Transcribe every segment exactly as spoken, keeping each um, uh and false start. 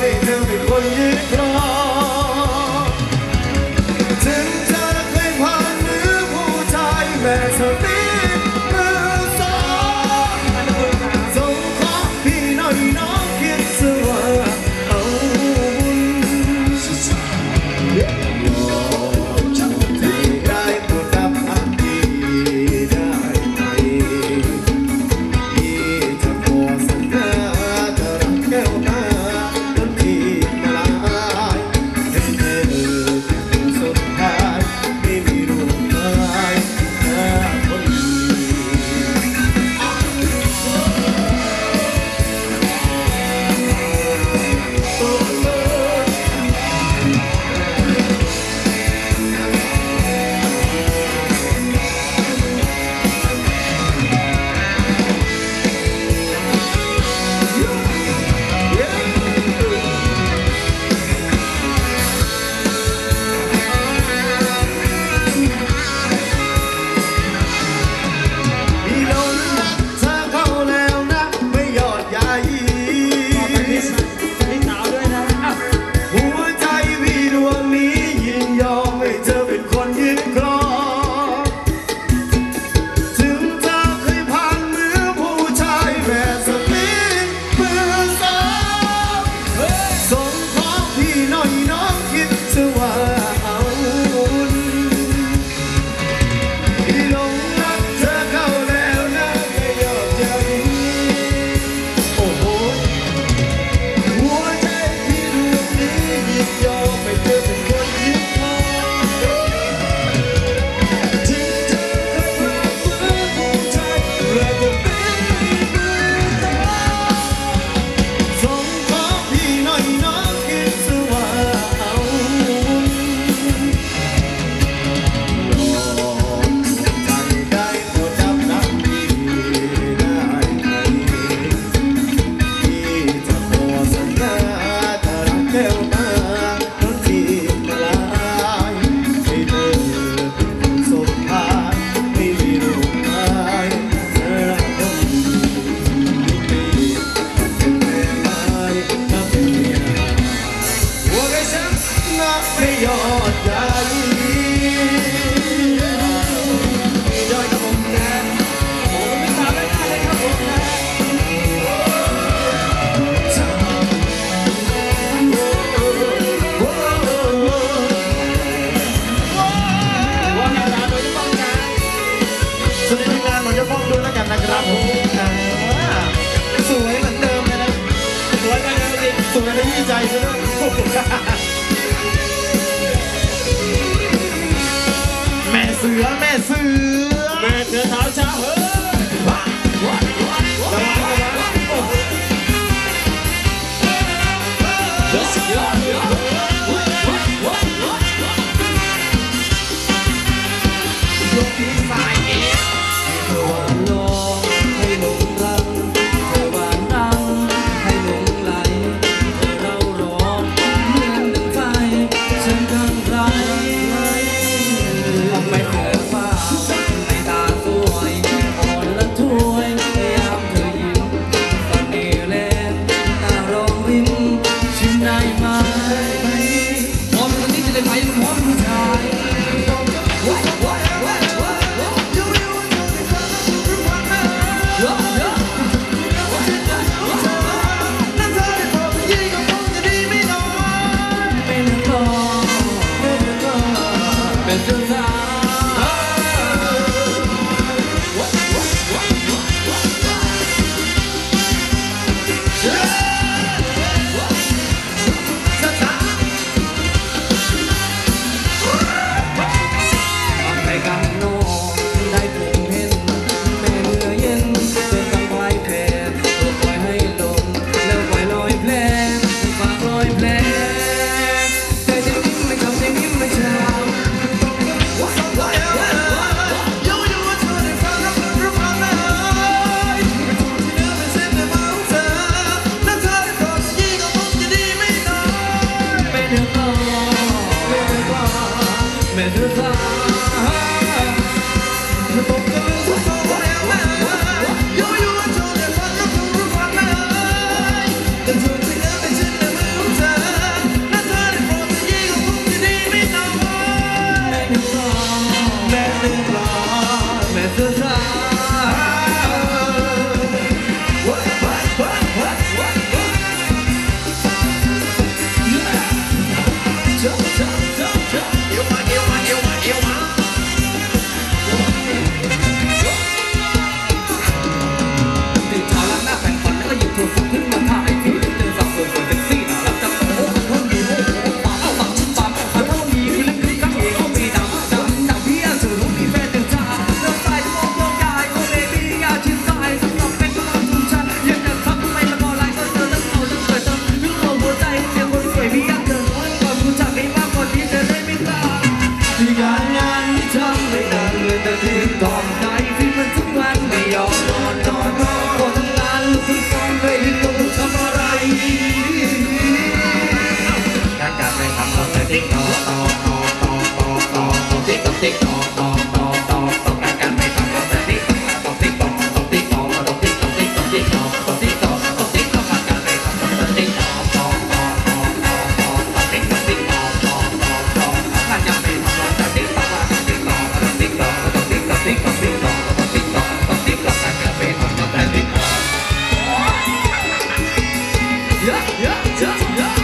ให้เธอเป็นคนยึดครองถึงเธอเคยผ่านมือผู้ชายแม่สติมือสองส่งของพี่หน่อยน้องคิดซะว่าเอาบุญยอมที่ได้โปรดรับอันดีได้ไหมพี่จะขอสัญญาจะรักแก้วตาจนที่มาลายให้เธอเป็นสุดท้ายไม่มีรูปหมายหน้าคนดีพี่หลงรักเธอเข้าแล้วนะไม่หยอดใยหัวใจพี่ดวงนี้ยินยอมให้เธอเป็นคนยึดครองถึงเธอเคยผ่านมือผู้ชายแม่สติมือสองส่งของพี่หน่อยน้องคิดซะว่าเอาบุญพี่หลงรักเธอเข้าแล้วนะไม่หยอดใยโอ้โหหัวใจพี่ดวงนี้ยินยอมให้เธอเป็นคนยึดครองถึงเธอเคยผ่านมือผู้ชายแม่สติมือสองส่งของพี่หน่อยน้องคิดซะว่าเอาบุญยอมใจได้โปรดรับรักพี่ได้ไหมพี่จะขอสัญญาจะรักแก้วตาจนที่มาลายให้เธอเป็นคนสุดท้ายไม่มีรูปหมายเธอรักคนดีพี่เป็นแม่ไม้ถ้าเป็นเมียหัวใจฉันน่ะไม่หยอดใยยอดกับผมนะผมไม่ตามไม่ได้เลยครับผมนะสวัสดีงานหมอจะฟ้องด้วยแล้วกันนะครับผมนะสวยเหมือนเดิมเลยนะสวยกันเลยสิสวยในที่ใจใช่ไหมแม่เสือแม่เสือแม่เสือเท้าเช้าเฮ้ยระวังระวังยกที่สายเอวเธอหวานลองให้หลงรักเธอหวานดังให้หลงไหลเธอเราร้องเหมือนดังไฟฉันข้างใครไม่เธอเปล่าในตาสวยอ่อนละถ้วยพยายามเธอยิ้มตอนนี้แลนตาร้องริมชิมได้ไหมติ๊กตอกตอกตอกตอกตอกรายการไม่ทำเราแต่ติ๊กตอกติ๊กตอกตอกติ๊กตอกตอกติ๊กตอกติ๊กตอกติ๊กตอกตอกติ๊กตอกตอกติ๊กตอกรายการไม่ทำเราแต่ติ๊กตอกตอกตอกตอกตอกตอกตอกติ๊กตอกติ๊กตอกตอกตอกตอกรายการไม่ทำเราแต่ติ๊กตอกตอกติ๊กตอกตอกติ๊กตอกตอกติ๊กตอกติ๊กตอกติ๊กตอกตอกติ๊กตอกตอกติ๊กตอกรายการไม่ทำเราแต่ติ๊กตอกเยอะเยอะเยอะเยอะ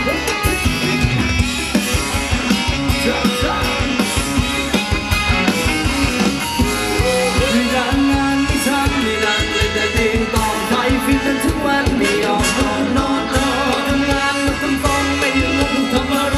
เยอะเยอะมีการงานที่ทำไม่นานเลยแต่ติดต่อไปฟิตกันทุกวันไม่ยอมนอนนอนนอนทำงานมาทำฟองไม่รู้ทำอะไร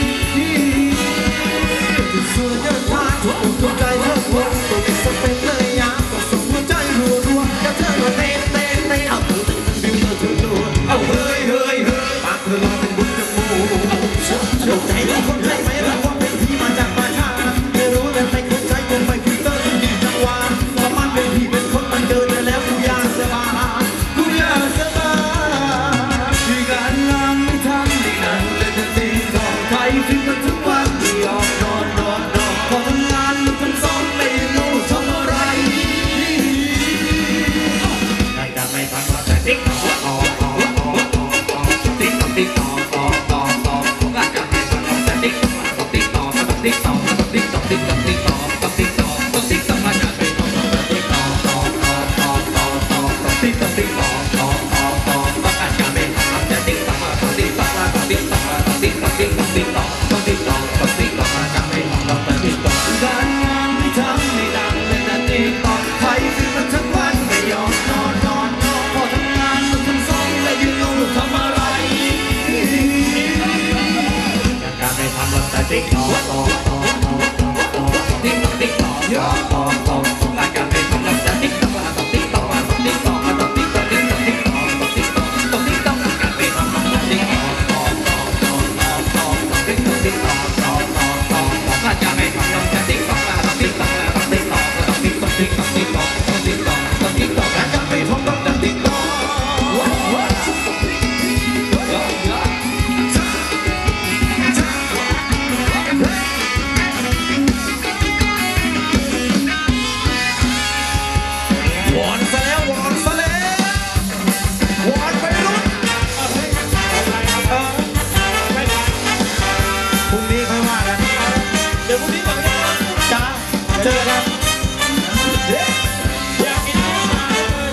ที่ส่วนเยอะมากทุกคนตัวใจเยอะคนตัวติดสเปคเลยอยากก็ส่งหัวใจรัวรัวจะเธอมาเต้นเต้นเต้นเอาเธอเต้นบิวเธอเธอรัวเอาเฮ้ยเฮ้ยเฮ้ยปากเธอลอยเป็นบุญจมูกตกใจทุกคนใช่ไหมล่ะว่าเป็นที่มาจากป่าช้าไม่รู้แต่ไม่เข้าใจคงไม่ฟิลเตอร์ที่ดีจังหวะถ้ามันเป็นพี่เป็นคนมันเจอแล้วกูอยากจะมากูอยากจะมาที่การงานไม่ทำไม่นานแต่จะตีต่อใครฟิลกันทุกวันไม่ยอมนอนนอนนอนพอทำงานมันทำซ้อมไม่รู้ทำอะไรใครจะไม่ทันว่าแต่ติ๊กต่อต่อต่อต่อต่อต่อติ๊กต่อติ๊กต่อต่อต่อต่อใครจะไม่ทันว่าแต่ติ๊กต่อต่อติ๊กต่อต่อติ๊กต่อต่อติ๊กต่อติ๊กต่อติ๊กต่อต่อติ๊กต่อต่อติ๊กต่อมาจากไปต่อต่อติ๊กต่อต่อต่อต่อต่อต่อต่อติ๊กต่อติ๊กต่อต่อต่อต่อใครจะไม่ทันว่าแต่ติ๊กต่อต่อติ๊กต่อต่อติ๊กต่อต่อติ๊กต่อติ๊กต่อติ๊กต่อต่อติ๊กต่อต่อติ๊กต่อมาจากไปต่อต่อติ๊กต่อการงานไม่ทำไม่ดังเลยแต่ติ๊กต่อใครฟิลมันทั้งวันไม่ยอมนอนนอนนอนพอทำงานมันทำซ้อมและยืนงงทำอะไรการไม่ทำเราแต่ติ๊กต่อต่อต่อต่อต่อติ๊กต่อติ๊กต่อต่อต่อต่อรายการไม่ทำเราแต่ติ๊กต่อต่อติ๊กต่อต่อติ๊กต่อต่อติ๊กต่อติ๊กต่อติ๊กต่อต่อติ๊กต่อต่อติ๊กต่อรายการไม่ทำเราแต่ติ๊กต่อต่อต่อต่อต่อต่อติ๊กต่อติ๊กต่อต่อต่อต่อรายการไม่ทำเราแต่ติ๊กต่อต่อติ๊กต่อต่อติ๊กต่อต่อติ๊กต่อติ๊กต่อติ๊กต่อต่อติ๊กต่อต่อติ๊กต่อรายการไม่ทำเราแต่ติ๊กต่อวอนซะแล้ววอนซะแล้ววอนไปรุ่นเออพรุ่งนี้ค่อยว่ากันเดี๋ยวพรุ่งนี้ก่อนจ้าเจอกันอยากกินข้าวมาเลย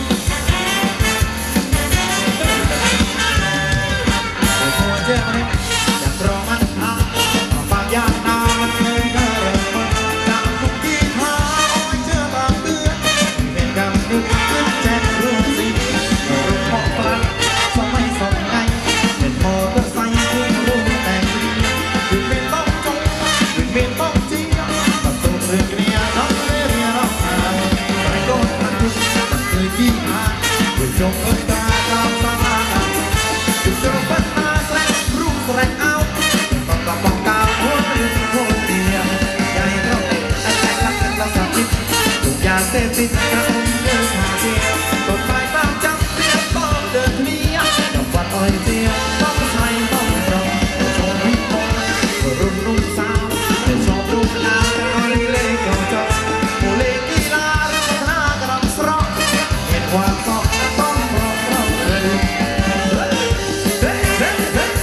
เดี๋ยวโทรเชื่อมันอยากรอมันอ่ะฝากยานามันเคยก็เริ่มมาจากทุกที่หาอ้อยเจอบางเดือนเป็นกำนึกขึ้นแจ้งรู้สิเราพอปลัดสมัยสองไงเป็นมอเตอร์ไซค์ที่รู้แต่งคือเป็นต้องจงคือเป็นต้องจริงประตูเรื่องเรียน้องเรียน้องอ่านไปโดนมันทุกมันเคยขี้หาด้วยจงเอิญตาตามสมาจุดเจอปัญหาแสงรู้แสงเอาต้องกลับต้องก้าวหัวเรื่องโคตรเดียวใหญ่เท่าไอ้ใจรักกันเราสักนิดทุกอย่างเสพติดกันเดินหาเดียวกฎหมายตามจับเรียกต้องเดินเมียกับวัดอ้อยเจียวต้องใช้ต้องรอชมวิพงรุ่นรุ่นสาวแต่ชอบดูนาวแต่อ้อยเล่เก่าจอโมเลกีฬาและพัฒนากระดับสระเห็นความต้องต้องพร้อมเราเลยเฮ้ยเฮ้ยเฮ้ยเฮ้ย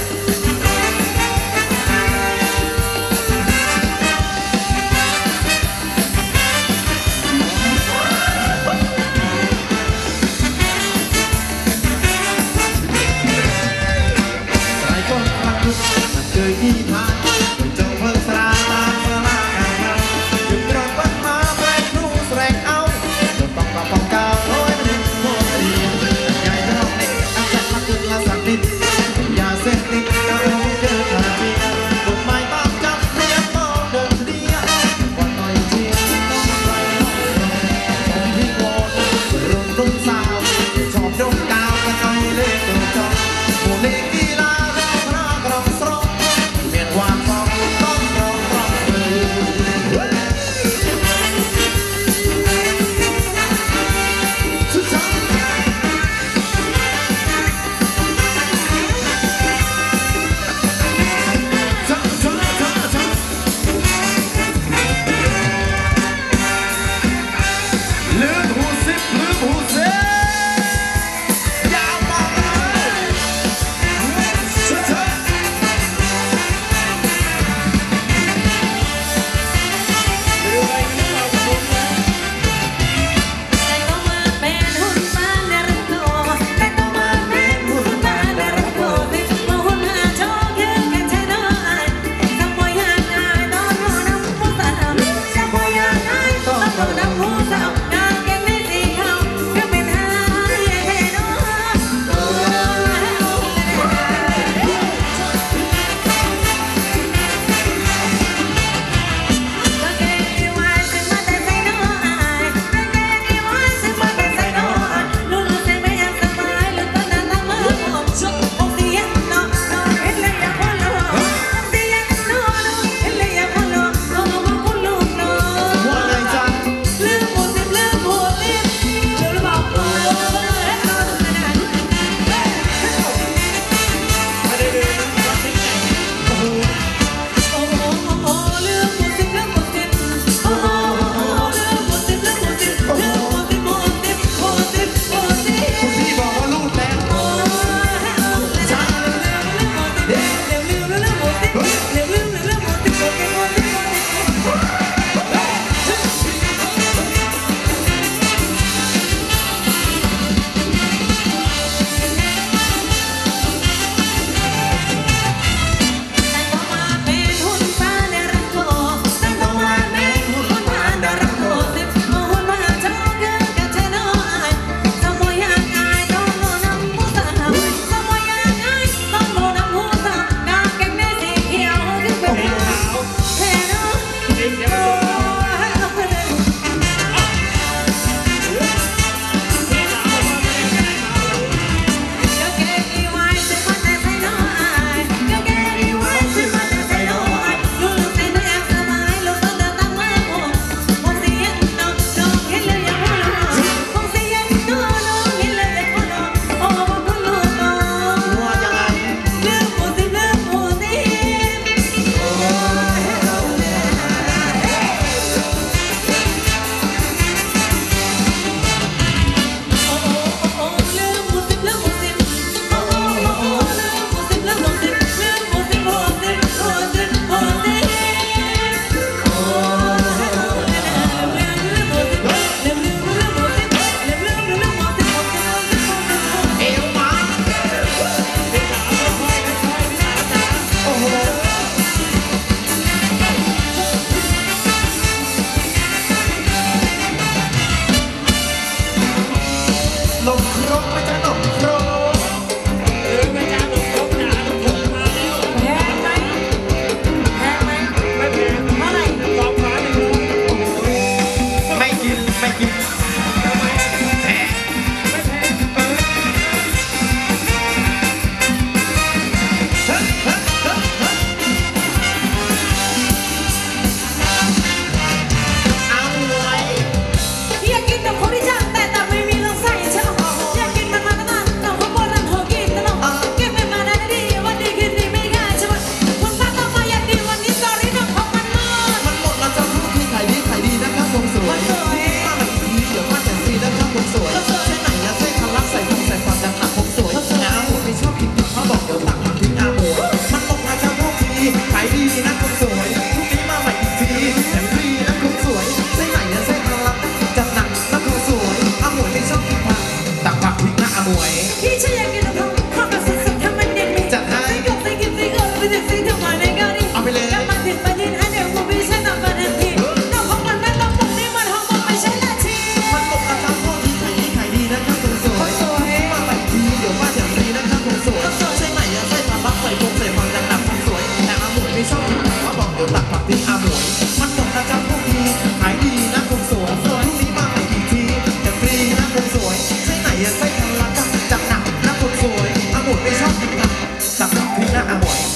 ขายดีนะคนสวยพรุ่งนี้มาใหม่อีกทีแถมฟรีนะคนสวยใช่ไหนอะใช่ทางลับจัดหนักนะคนสวยอาหมวยไม่ชอบกินผักตักผักพริกนะอาหมวยพี่ฉันอยากกินผักผักแบบสดๆทำมันเด็ดๆจัดให้กบใส่กินใส่เออไปถึงสิ่งที่มาในกาดีเอาไปเลยแล้วมันถึงประเด็นอันเดียวกูไม่ใช่ตามประเด็นทีน้องของมันนั่นต้องปุ่มนี่มันห้องมันไม่ใช่นาทีมันตกอาจารย์พ่อที่ขายดีขายดีนะครับคนสวยมาใหม่ทีเดี๋ยวมาอย่างนี้นะครับคนสวยใช่ไหนอะใช่ทางลับใส่พงใส่ผักจัดหนักคนสวยแต่อาหมวยไม่ชอบกินผักว่าบอกเดี๋ยวตักผักทิ้งอาหมวยมันตกอาจารย์พ่อทีขายดีนะคนสวยพรุ่งนี้มาใหม่อีกทีแต่ฟรีนะคนสวยใช่ไหนอะใช่ทางลับจัดหนักนะคนสวยอาหมวยไม่ชอบกินผักตักผักทิ้งนะอาหมวย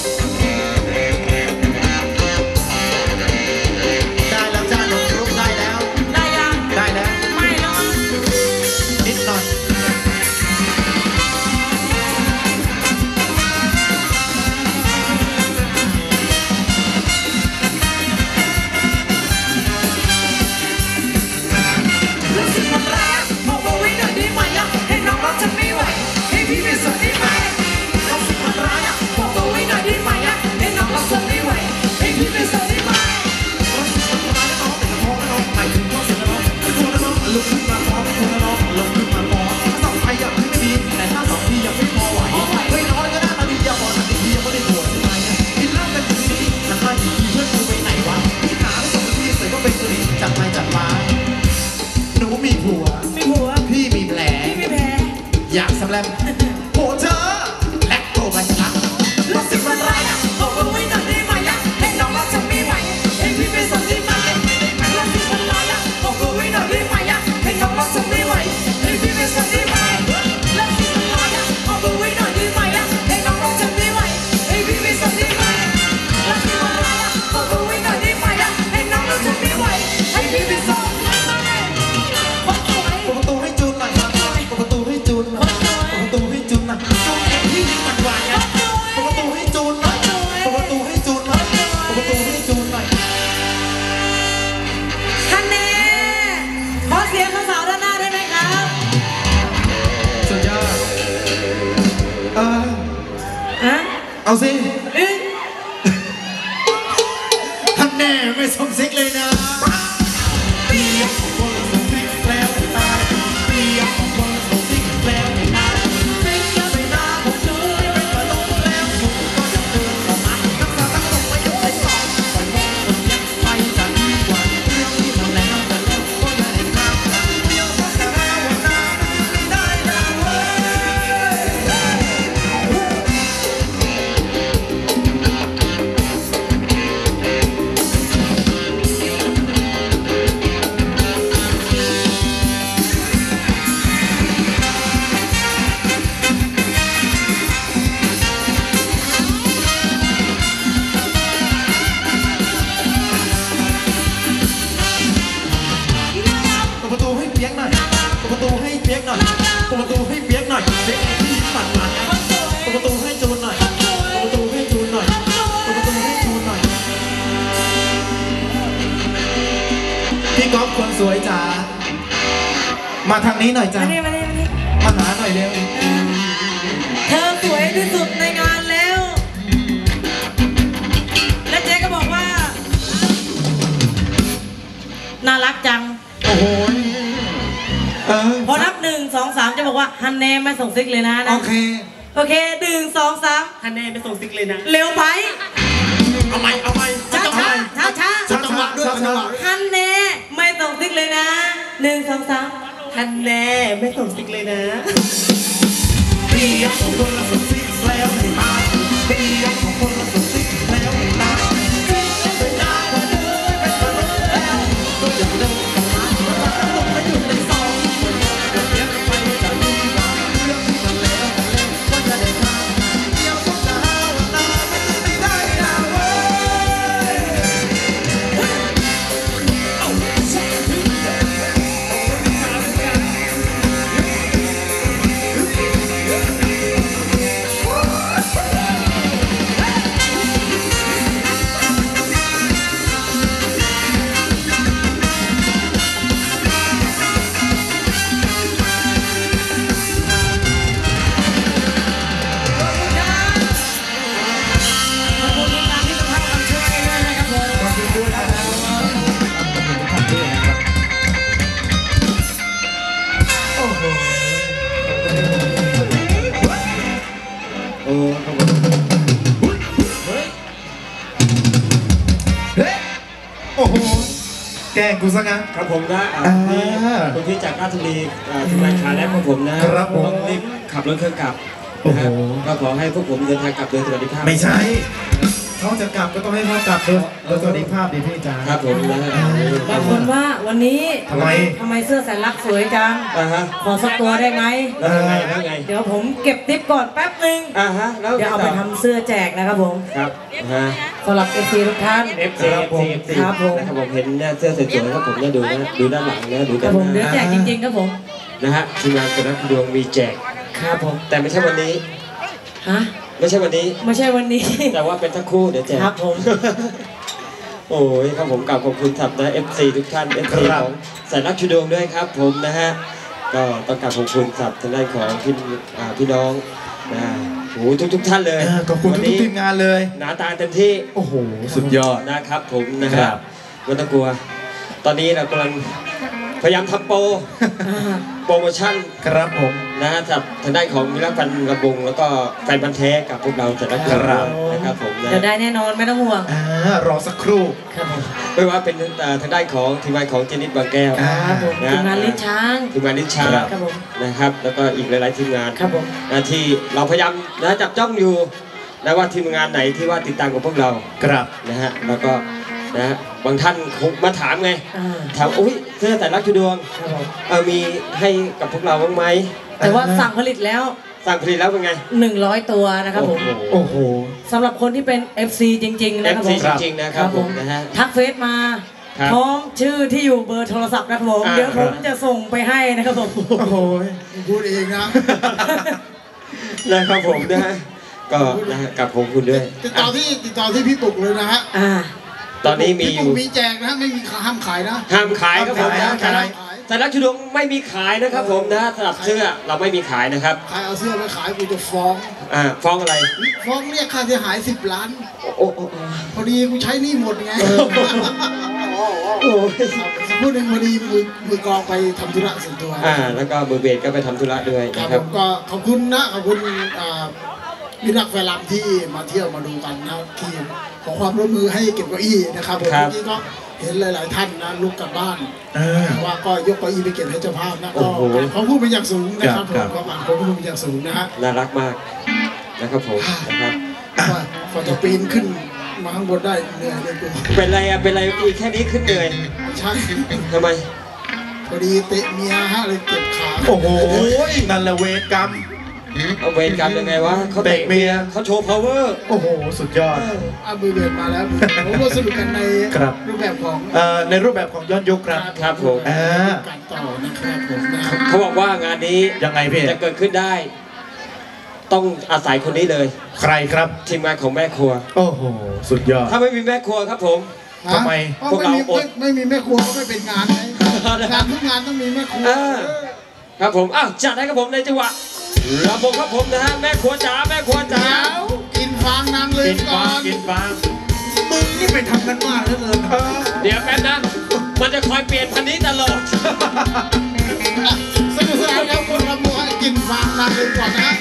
ได้แล้วจ้าหนุ่มรุกได้แล้วได้ยังได้แล้วไม่แล้วนิดหน่อยรู้สึกมันร้ายบอกว่าวิ่งหน่อยได้ไหมอะให้น้องรับฉันไม่ไหวให้พี่ไม่สนได้ไหมรู้สึกมันร้ายบอกว่าวิ่งหน่อยได้ไหมอะให้น้องรับฉันไม่ไหวให้พี่ไม่สนได้ไหมลุกขึ้นมาพร้อมคุณน้องลุกขึ้นมาพร้อมถ้าสองใครอยากไม่ดีแต่ถ้าสองพี่ยังไม่พอไหวไม่น้อยก็ได้มาดีอย่าพอสักทียังไม่ได้ปวดใช่ไหมกินเหล้ากันทีนี้นานๆทีเพื่อนกูไปไหนวะพี่หาไม่ส่งพี่ใส่ก็เป็นกะหรี่จัดไปจัดมาหนูมีผัวมีผัวพี่มีแผลพี่มีแผลอยากสำแลมโหเธอแลคโตไปนะรู้สึกมันร้ายบอกว่าวิ่งหน่อยได้ไหมอะให้น้องรับฉันไม่ไหวให้พี่ไม่สนได้ไหมรู้สึกมันร้ายบอกว่าวิ่งหน่อยได้ไหมอะให้น้องรับฉันไม่ไหวให้พี่ไม่สนได้ไหมรู้สึกมันร้ายบอกว่าวิ่งหน่อยได้ไหมอะให้น้องรับฉันไม่ไหวให้พี่ไม่สนได้ไหมรู้สึกมันร้ายบอกว่าวิ่งหน่อยได้ไหมอะให้น้องรับฉันไม่ไหวให้พี่ไม่สนได้ไหมคนสวยเปิดประตูให้จูนหน่อยครับเปิดประตูให้จูนหน่อยเปิดประตูให้จูนหน่อยจูนเองที่มันหวานนะเปิดประตูให้จูนหน่อยเปิดประตูให้จูนหน่อยเปิดประตูให้จูนหน่อยท่านแน่ขอเสียงสาวๆด้านหน้าได้ไหมครับสุดยอดเอออะเอาสิเอ๊ะท่านแน่ไม่สมซิกเลยนะเปียกของคนสมซิกแล้วไม่ตายเปียกของคนสมซิกแล้วไม่ตายซิกแล้วไม่น่าผมเจอไม่กระโดดแล้วผมก็ยังเดินต่อมานักษาตั้งตรงไว้ยังไม่ต่อปล่อยมองคนยังไปจะดีกว่าเรื่องที่ทำแล้วแต่แล้วก็ยังได้ข้ามเดียวก็จะแล้ววันหน้าไม่ได้แล้วเว้เปิดประตูให้เปียกหน่อยเปิดประตูให้เปียกหน่อยเปิดประตูให้เปียกหน่อยเด็กที่ฝันหวานเปิดประตูให้จูนหน่อยเปิดประตูให้จูนหน่อยเปิดประตูให้จูนหน่อยพี่ก๊อฟคนสวยจ๋ามาทางนี้หน่อยจ้ะมานี่มานี่มานี่มาหาหน่อยเร็วเธอสวยที่สุดในงานแล้ว และเจ๊ก็บอกว่า น่ารักจังโอ้โหเออพอนับหนึ่งสองสามจะบอกว่าฮันแน่ไม่ส่งซิกเลยนะนะโอเคโอเคหนึ่งสองสามฮันแน่ไม่ส่งซิกเลยนะเร็วไปเอาไหมเอาไหมช้าช้าช้าช้าช้าจังหวะด้วยจังหวะฮันแน่ไม่ส่งซิกเลยนะหนึ่งสองสามฮันแน่ไม่ส่งซิกเลยนะเปียกของคนละสุดซิกแล้วไม่มาเปียกของคนละสุดซิกแล้วไม่มาซิกไม่ได้พอเดินไปตลอดแล้วก็ยังเดินต่อมาแต่ถ้าลงมาอยู่ในซองก็เปียกไปจะดีกว่าเรื่องที่มันแล้วกันแล้วก็จะได้ทำเดียวก็จะหาวันหน้าไม่ได้นะเว้ยกล้งกูซะงั้นครับผมนะอ่านี่คุณที่จากราชบุรีทีมงานขาแลบของผมนะครับผมต้องรีบขับรถเครื่องกลับโอ้โหนะก็ขอให้พวกผมเดินทางกลับโดยสวัสดิภาพไม่ใช่เขาจะกลับก็ต้องให้เขากลับด้วยโดยสวัสดิภาพดีพี่จ๋าครับผมนะฮะบางคนว่าวันนี้ทำไมทำไมเสื้อแสนรักสวยจังอ่าฮะขอสักตัวได้ไหมแล้วยังไงแล้วไงเดี๋ยวผมเก็บทิปก่อนแป๊บหนึ่งอ่าฮะแล้วเดี๋ยวเอาไปทำเสื้อแจกนะครับผมครับฮะสำหรับเอฟซีทุกท่านเอฟซีเอฟซีเอฟซีครับผมนะครับผมเห็นเนี่ยเสื้อสวยๆครับผมเนี่ยดูนะดูด้านหลังนะดูครัด้าบนผมหเดี๋ยวน้าแจกจริงๆครับผมนะฮะทีมงานคณะดวงมีแจกครับผมแต่ไม่ใช่วันนี้ฮะไม่ใช่วันนี้ไม่ใช่วันนี้แต่ว่าเป็นทั้งคู่เดี๋ยวแจกครับผมโอ้ยครับผมกราบขอบคุณทับนะ เอฟ ซี ทุกท่าน เอฟ ซี ของแสนรักชูดวงด้วยครับผมนะฮะก็ต้องกราบขอบคุณทับทางด้านของพี่อ่าพี่น้องนะโอ้ทุกทุกๆท่านเลยเออขอบคุณวันทุกนี้ๆทีมงานเลยหนาตาเต็มที่โอ้โห สุดยอดนะครับผมนะคครัรับบ ไม่ต้องกลัว ตอนนี้เรากำลังพยายามทำโปรอ่าโปรโมชั่นครับผมนะฮะจากทางด้านของมิรักฟันระบงแล้วก็แฟนพันธ์แท้กับพวกเราจะรักกันครับนะครับผมนะเดี๋ยวได้แน่นอนไม่ต้องห่วงอ่ารอสักครู่ครับผมไม่ว่าเป็นเอ่อทางด้านของทีมงานของเจนิสบางแก้วอ่าครับผมทีมงานลิ้นช้างทีมงานนิชาครับผมนะครับแล้วก็อีกหลาย ๆ ทีมงานครับผมนะที่เราพยายามนะจับจ้องอยู่นะว่าทีมงานไหนที่ว่าติดตามกับพวกเราครับนะฮะแล้วก็นะฮะบางท่านคงมาถามไงอ่าถามอุ้ยเสื้อแต่รักชูดวงครับผมเออมีให้กับพวกเราบ้างไหมแต่ว่าสั่งผลิตแล้วสั่งผลิตแล้วเป็นไงหนึ่งร้อยตัวนะครับผมโอ้โหสำหรับคนที่เป็น เอฟ ซี จริง ๆเอนะฟครับผซีมจริงๆนะครับผมนะฮะทักเฟซมาครับพร้อมชื่อที่อยู่เบอร์โทรศัพท์นะครับผมอ่าเดี๋ยวผมจะส่งไปให้นะครับผมโอ้โหพูดเองนะนะครับผมนะฮะก็นะฮะกับผมคุณด้วยติดต่อที่ติดต่อที่พี่ปุกเลยนะฮะอ่าตอนนี้มีอพี่ปุยู่กมีแจกนะไม่มีห้ามขายนะห้ามขายครับผมห้ามนะขายแต่รักชูดวงไม่มีขายนะครับผมนะสำหรับเสื้อเราไม่มีขายนะครับใครเอาเสื้อไปขายกูจะฟ้องอ่าฟ้องอะไรฟ้องเรียกค่าเสียหายสิบล้านโอ้โอ้โอ้พอดีกูใช้หนี่หมดไงโอ้ยสักพูดหนึ่งพอดีมือมือกลองไปทำธุระส่วนตัวอ่าแล้วก็มือเบสก็ไปทำธุระด้วยครับนะคผรับมก็ขอบคุณนะขอบคุณอ่าพี่นักแฟนลำที่มาเที่ยวมาดูกันนะที่ขอความร่วมมือให้เก็บเก้าอี้นะครับผมครับเมื่อกี้ก็เห็นหลาย ๆ ท่านนะลุกกลับบ้านอ่าว่าก็ยกเก้าอี้ไปเก็บให้เจ้าภาพนะโอ้ก็โหเขาพูดเป็นอย่างสูงนะครับผครัมบก็อ่านเขาพูดเป็นอย่างสูงนะฮะน่ารักมากนะครับผมนะครับว่าพอจะปีนขึ้นมาข้างบนได้เหนื่อยเลยกูเป็นไรอ่ะเป็นไรอีกแค่นี้ขึ้นเหนื่อยใช่ทำไมพอดีเตะเมียฮะเลยเจ็บขาโอ้โห นั่นแหละเวรกรรมเอาเวรกรรมยังไงวะเขาเตะเมียเขาโชว์ power โอ้โห สุดยอดอามือเบียดมาแล้วผมก็สนุกกันในครับรูปแบบของเอ่อในรูปแบบของย้อนยุคครับครับผมอ่าการต่อนะครับผมนะครับเขาบอกว่างานนี้ยังไงพี่จะเกิดขึ้นได้ ต้องอาศัยคนนี้เลยใครครับทีมงานของแม่ครัวโอ้โห สุดยอดถ้าไม่มีแม่ครัวครับผมทำไมเพราะพวกไม่เรามีอดไม่ไม่มีแม่ครัวก็ไม่เป็นงานไงงานทุกงานต้องมีแม่ครัวเออ ครับผมอ้าวจัดให้ครับผมในจังหวะระบบครับผมนะฮะแม่ครัวจ๋าแม่ครัวจ๋าเดี๋ยวกินฟางนางเลยกินก่อฟางนกินฟางมึงนี่ไปทำกันมากเหลือเกินเออเดี๋ยวแป๊บนะ มันจะคอยเปลี่ยนพันนี้ตลอดสนุกสนานแล้วคนละมัวกินฟางนางเลยก่อนนะ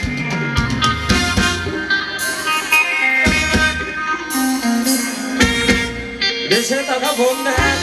เดี๋ยวเชิญต่อครับผมนะฮะ